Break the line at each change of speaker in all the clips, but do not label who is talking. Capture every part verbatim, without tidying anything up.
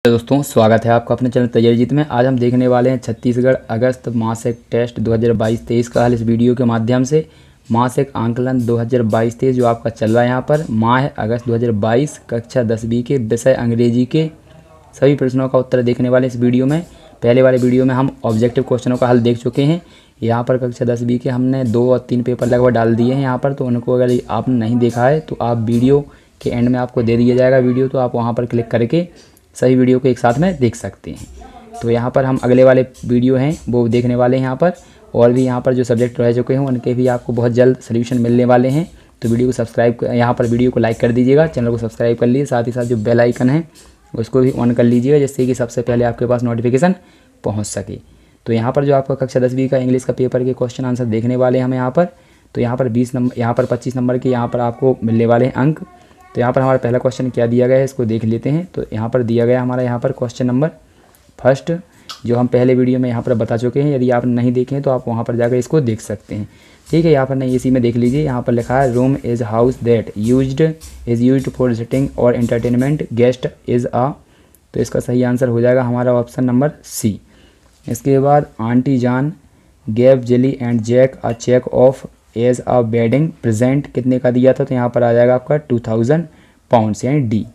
दोस्तों स्वागत है आपका अपने चैनल तैयारी जीत में। आज हम देखने वाले हैं छत्तीसगढ़ अगस्त मासिक टेस्ट दो हज़ार बाईस तेईस का हल इस वीडियो के माध्यम से। मासिक आंकलन दो हज़ार बाईस तेईस जो आपका चल रहा है यहाँ पर माह अगस्त दो हज़ार बाईस कक्षा दसवीं के विषय अंग्रेजी के सभी प्रश्नों का उत्तर देखने वाले इस वीडियो में। पहले वाले वीडियो में हम ऑब्जेक्टिव क्वेश्चनों का हल देख चुके हैं। यहाँ पर कक्षा दसवीं के हमने दो और तीन पेपर लगभग डाल दिए हैं यहाँ पर, तो उनको अगर आपने नहीं देखा है तो आप वीडियो के एंड में आपको दे दिया जाएगा वीडियो, तो आप वहाँ पर क्लिक करके सही वीडियो को एक साथ में देख सकते हैं। तो यहाँ पर हम अगले वाले वीडियो हैं वो देखने वाले हैं यहाँ पर, और भी यहाँ पर जो सब्जेक्ट रह चुके हैं उनके भी आपको बहुत जल्द सलूशन मिलने वाले हैं। तो वीडियो को सब्सक्राइब यहाँ पर वीडियो को लाइक कर दीजिएगा, चैनल को सब्सक्राइब कर लीजिए, साथ ही साथ जो बेल आइकन है उसको भी ऑन कर लीजिएगा जिससे कि सबसे पहले आपके पास नोटिफिकेशन पहुँच सके। तो यहाँ पर जो आपका कक्षा दसवीं का इंग्लिश का पेपर के क्वेश्चन आंसर देखने वाले हैं हम यहाँ पर। तो यहाँ पर बीस नंबर यहाँ पर पच्चीस नंबर के यहाँ पर आपको मिलने वाले हैं अंक। तो यहाँ पर हमारा पहला क्वेश्चन क्या दिया गया है इसको देख लेते हैं। तो यहाँ पर दिया गया हमारा यहाँ पर क्वेश्चन नंबर फर्स्ट जो हम पहले वीडियो में यहाँ पर बता चुके हैं। यदि आप नहीं देखें तो आप वहाँ पर जाकर इसको देख सकते हैं। ठीक है, यहाँ पर नहीं इसी में देख लीजिए। यहाँ पर लिखा है room is house that used is used for sitting और एंटरटेनमेंट, गेस्ट इज़ आ। तो इसका सही आंसर हो जाएगा हमारा ऑप्शन नंबर सी। इसके बाद aunty Jan gave Jelly and Jack a cheque of as a wedding present कितने का दिया था, तो यहाँ पर आ जाएगा आपका टू थाउजेंड पाउंड्स यानी डी।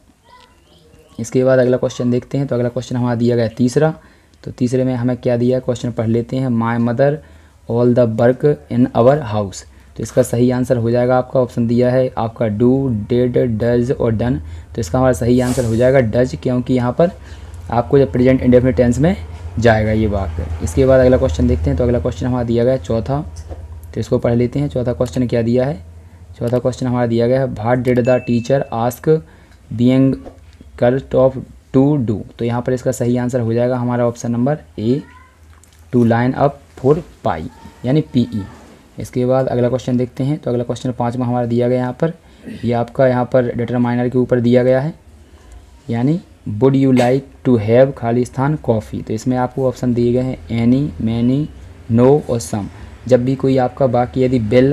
इसके बाद अगला क्वेश्चन देखते हैं। तो अगला क्वेश्चन हमारा दिया गया तीसरा। तो तीसरे में हमें क्या दिया है क्वेश्चन पढ़ लेते हैं। My mother all the work in our house. तो इसका सही आंसर हो जाएगा आपका ऑप्शन दिया है आपका डू, डिड, डज और डन। तो इसका हमारा सही आंसर हो जाएगा डज, क्योंकि यहाँ पर आपको जब प्रेजेंट इंडेफिनिट टेंस में जाएगा ये बात। इसके बाद अगला क्वेश्चन देखते हैं। तो अगला क्वेश्चन हमारा दिया गया है चौथा, तो इसको पढ़ लेते हैं। चौथा क्वेश्चन क्या दिया है, चौथा क्वेश्चन हमारा दिया गया है what did the teacher ask being curt off to do. तो यहाँ पर इसका सही आंसर हो जाएगा हमारा option number A to line up for pie यानी पीई। इसके बाद अगला क्वेश्चन देखते हैं। तो अगला क्वेश्चन पाँचवा हमारा दिया गया यहाँ पर, ये आपका यहाँ पर डिटरमाइनर के ऊपर दिया गया है यानी would you like to have खाली स्थान कॉफ़ी। तो इसमें आपको ऑप्शन दिए गए हैं एनी, मैनी, नो और सम। जब भी कोई आपका वाक्य यदि बिल,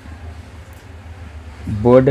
वुड,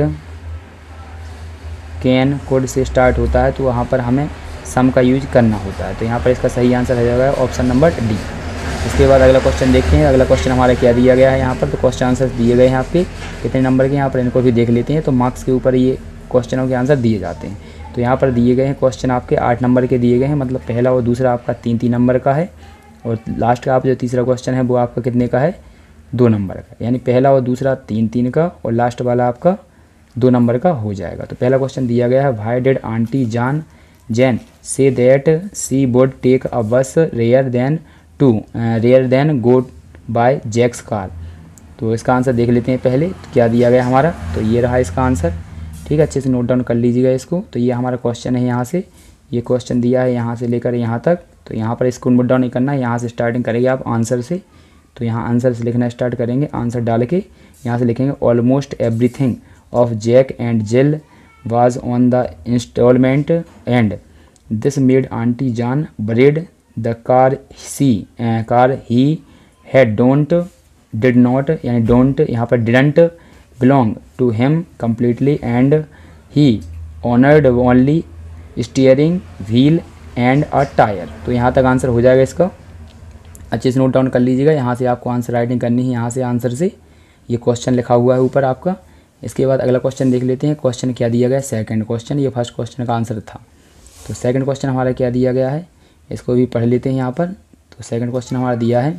कैन, कुड से स्टार्ट होता है तो वहाँ पर हमें सम का यूज करना होता है। तो यहाँ पर इसका सही आंसर हो जाएगा ऑप्शन नंबर डी। इसके बाद अगला क्वेश्चन देखते हैं। अगला क्वेश्चन हमारा क्या दिया गया है यहाँ पर। तो क्वेश्चन आंसर दिए गए हैं आपके कितने नंबर के, यहाँ पर इनको भी देख लेते हैं। तो मार्क्स के ऊपर ये क्वेश्चनों के आंसर दिए जाते हैं। तो यहाँ पर दिए गए हैं क्वेश्चन आपके आठ नंबर के दिए गए हैं, मतलब पहला और दूसरा आपका तीन तीन नंबर का है, और लास्ट का आप जो तीसरा क्वेश्चन है वो आपका कितने का है, दो नंबर का। यानी पहला और दूसरा तीन तीन का और लास्ट वाला आपका दो नंबर का हो जाएगा। तो पहला क्वेश्चन दिया गया है why did aunty Jan Jane said that she would take a bus there then to there then go by Jack's car. तो इसका आंसर देख लेते हैं पहले। तो क्या दिया गया हमारा, तो ये रहा इसका आंसर। ठीक है, अच्छे से नोट डाउन कर लीजिएगा इसको। तो ये हमारा क्वेश्चन है, यहाँ से ये क्वेश्चन दिया है यहाँ से लेकर यहाँ तक। तो यहाँ पर इसको नोट डाउन नहीं करना है, यहाँ से स्टार्टिंग करेंगे आप आंसर से। तो यहाँ आंसर से लिखना स्टार्ट करेंगे, आंसर डाल के यहाँ से लिखेंगे almost everything of Jack and Jill was on the instalment and this made aunty Jan buried the car she car he had don't did not यानी डोंट यहाँ पर didn't belong to him completely and he honoured only steering wheel and a tyre. तो यहाँ तक answer हो जाएगा इसका। अच्छे से नोट डाउन कर लीजिएगा, यहाँ से आपको आंसर राइटिंग करनी है, यहाँ से आंसर से ये क्वेश्चन लिखा हुआ है ऊपर आपका। इसके बाद अगला क्वेश्चन देख लेते हैं। क्वेश्चन क्या दिया गया है, सेकंड क्वेश्चन, ये फर्स्ट क्वेश्चन का आंसर था। तो सेकंड क्वेश्चन हमारा क्या दिया गया है, इसको भी पढ़ लेते हैं यहाँ पर। तो सेकंड क्वेश्चन हमारा दिया है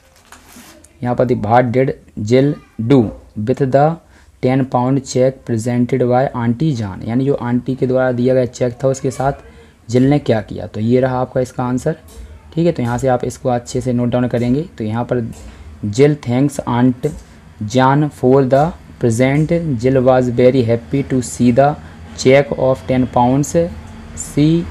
यहाँ पर what did Jill do with the ten pound cheque presented by aunty Jan, यानी जो आंटी के द्वारा दिया गया चेक था उसके साथ जिल ने क्या किया। तो ये रहा आपका इसका आंसर। ठीक है, तो यहाँ से आप इसको अच्छे से नोट डाउन करेंगे। तो यहाँ पर Jill thanks aunt Jan for the present, Jill was very happy to see the cheque of ten pounds, she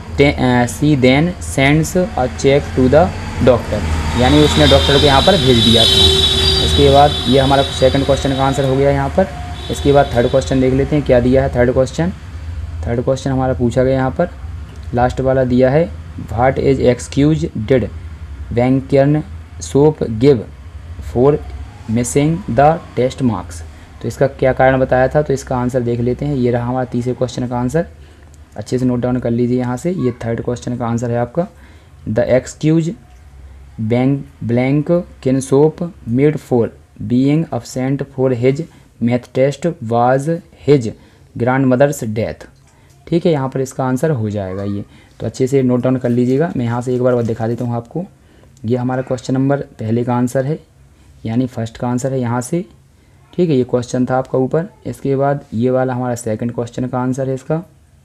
she then sends a cheque to the doctor, यानी उसने डॉक्टर को यहाँ पर भेज दिया था। इसके बाद ये हमारा सेकंड क्वेश्चन का आंसर हो गया यहाँ पर। इसके बाद थर्ड क्वेश्चन देख लेते हैं क्या दिया है। थर्ड क्वेश्चन थर्ड क्वेश्चन हमारा पूछा गया यहाँ पर, लास्ट वाला दिया है what is excuse did Vankern Sop give for missing the test marks. तो इसका क्या कारण बताया था, तो इसका आंसर देख लेते हैं। ये रहा हमारा तीसरे क्वेश्चन का आंसर। अच्छे से नोट डाउन कर लीजिए यहाँ से। ये थर्ड क्वेश्चन का आंसर है आपका। The excuse bank blank Kinsop made for being absent for his math test was his grandmother's death. ठीक है, यहाँ पर इसका आंसर हो जाएगा ये। तो अच्छे से नोट डाउन कर लीजिएगा। मैं यहाँ से एक बार और दिखा देता हूँ आपको। ये हमारा क्वेश्चन नंबर पहले का आंसर है, यानी फर्स्ट का आंसर है यहाँ से। ठीक है, ये क्वेश्चन था आपका ऊपर। इसके बाद ये वाला हमारा सेकंड क्वेश्चन का आंसर है इसका,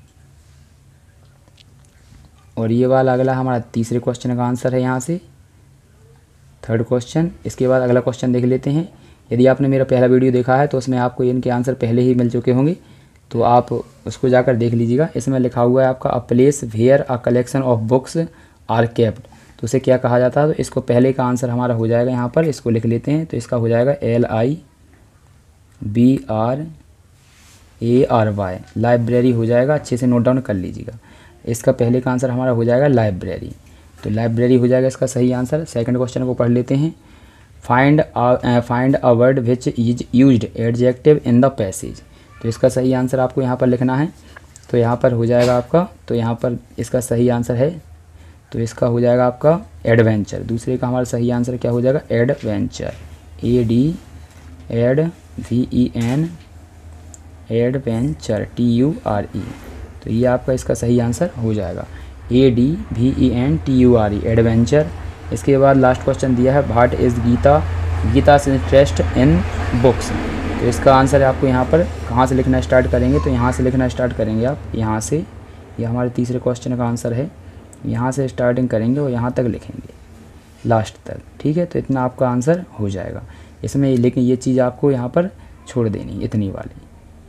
और ये वाला अगला हमारा तीसरे क्वेश्चन का आंसर है यहाँ से, थर्ड क्वेश्चन। इसके बाद अगला क्वेश्चन देख लेते हैं। यदि आपने मेरा पहला वीडियो देखा है तो उसमें आपको इनके आंसर पहले ही मिल चुके होंगे, तो आप उसको जाकर देख लीजिएगा। इसमें लिखा हुआ है आपका a place where a collection of books are kept, तो उसे क्या कहा जाता है। तो इसको पहले का आंसर हमारा हो जाएगा, यहाँ पर इसको लिख लेते हैं। तो इसका हो जाएगा L I B R A R Y, library हो जाएगा। अच्छे से नोट डाउन कर लीजिएगा। इसका पहले का आंसर हमारा हो जाएगा लाइब्रेरी, तो लाइब्रेरी हो जाएगा इसका सही आंसर। सेकंड क्वेश्चन को पढ़ लेते हैं। Find find a word which is used adjective in the passage, तो इसका सही आंसर आपको यहाँ पर लिखना है। तो यहाँ पर हो जाएगा आपका, तो यहाँ पर इसका सही आंसर है, तो इसका हो जाएगा आपका एडवेंचर। दूसरे का हमारा सही आंसर क्या हो जाएगा, adventure, A D ad V E N adventure T U R E, तो ये आपका इसका सही आंसर हो जाएगा, A D V E N T U R E, adventure. इसके बाद लास्ट क्वेश्चन दिया है व्हाट इज़ गीता गीता से इंटरेस्ट इन बुक्स, तो इसका आंसर है आपको यहाँ पर कहाँ से लिखना स्टार्ट करेंगे, तो यहाँ से लिखना स्टार्ट करेंगे आप, यहाँ से। ये हमारे तीसरे क्वेश्चन का आंसर है, यहाँ से स्टार्टिंग करेंगे और यहाँ तक लिखेंगे लास्ट तक। ठीक है, तो इतना आपका आंसर हो जाएगा इसमें। लेकिन ये चीज़ आपको यहाँ पर छोड़ देनी, इतनी वाली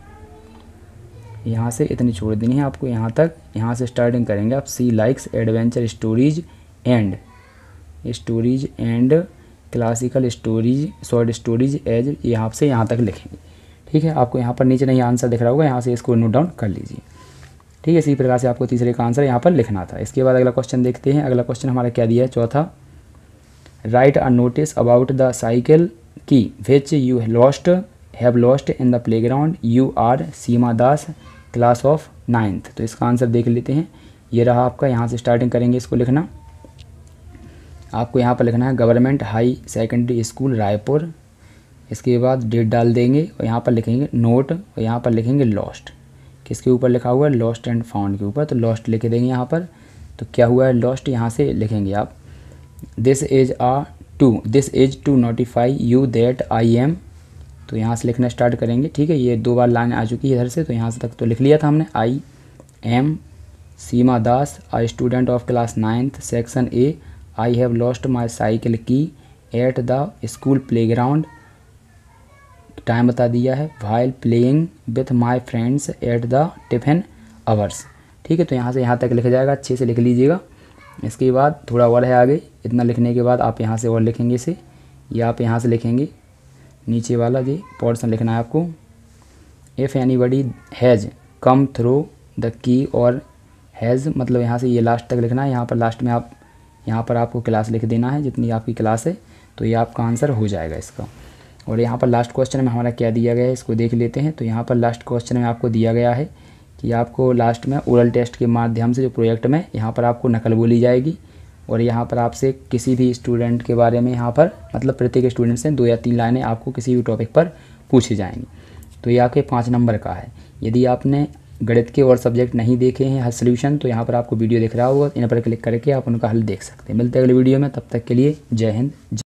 यहाँ से इतनी छोड़ देनी है आपको, यहाँ तक। यहाँ से स्टार्टिंग करेंगे आप, she likes adventure stories and stories and classical stories short stories as, यहाँ से यहाँ तक लिखेंगे। ठीक है, आपको यहाँ पर नीचे नहीं आंसर दिख रहा होगा, यहाँ से इसको नोट डाउन कर लीजिए। ठीक है, इसी प्रकार से आपको तीसरे का आंसर यहाँ पर लिखना था। इसके बाद अगला क्वेश्चन देखते हैं। अगला क्वेश्चन हमारा क्या दिया है, चौथा। Write a notice about the cycle key which you lost have lost in the playground, you are Seema Das, class of ninth. तो इसका आंसर देख लेते हैं। ये रहा आपका, यहाँ से स्टार्टिंग करेंगे इसको लिखना। आपको यहाँ पर लिखना है government high secondary school Raipur. इसके बाद डेट डाल देंगे और यहाँ पर लिखेंगे नोट, और यहाँ पर लिखेंगे लॉस्ट। किसके ऊपर लिखा हुआ है, लॉस्ट एंड फाउंड के ऊपर, तो लॉस्ट लिख देंगे यहाँ पर। तो क्या हुआ है लॉस्ट, यहाँ से लिखेंगे आप this is a to this is to notify you that I am, तो यहाँ से लिखना स्टार्ट करेंगे। ठीक है, ये दो बार लाइन आ चुकी है इधर से, तो यहाँ से तक तो लिख लिया था हमने। I am Seema Das, a student of class ninth section A, I have lost my cycle key at the school playground, time बता दिया है, while playing with my friends at the tiffin hours. ठीक है, तो यहाँ से यहाँ तक लिख जाएगा, अच्छे से लिख लीजिएगा। इसके बाद थोड़ा और है आगे, इतना लिखने के बाद आप यहाँ से और लिखेंगे इसे, ये आप यहाँ से लिखेंगे नीचे वाला जी पोर्शन लिखना है आपको। If anybody has come through the key, और हैज़ मतलब यहाँ से ये लास्ट तक लिखना है। यहाँ पर लास्ट में आप यहाँ पर आपको क्लास लिख देना है, जितनी आपकी क्लास है, तो ये आपका आंसर हो जाएगा इसका। और यहाँ पर लास्ट क्वेश्चन में हमारा क्या दिया गया है, इसको देख लेते हैं। तो यहाँ पर लास्ट क्वेश्चन में आपको दिया गया है कि आपको लास्ट में ओरल टेस्ट के माध्यम से जो प्रोजेक्ट में यहाँ पर आपको नकल बोली जाएगी, और यहाँ पर आपसे किसी भी स्टूडेंट के बारे में यहाँ पर मतलब प्रत्येक स्टूडेंट से दो या तीन लाइनें आपको किसी भी टॉपिक पर पूछी जाएंगी। तो ये आपके पाँच नंबर का है। यदि आपने गणित के और सब्जेक्ट नहीं देखे हैं हल सोल्यूशन, तो यहाँ पर आपको वीडियो दिख रहा होगा, इन पर क्लिक करके आप उनका हल देख सकते हैं। मिलते हैं अगले वीडियो में, तब तक के लिए जय हिंद।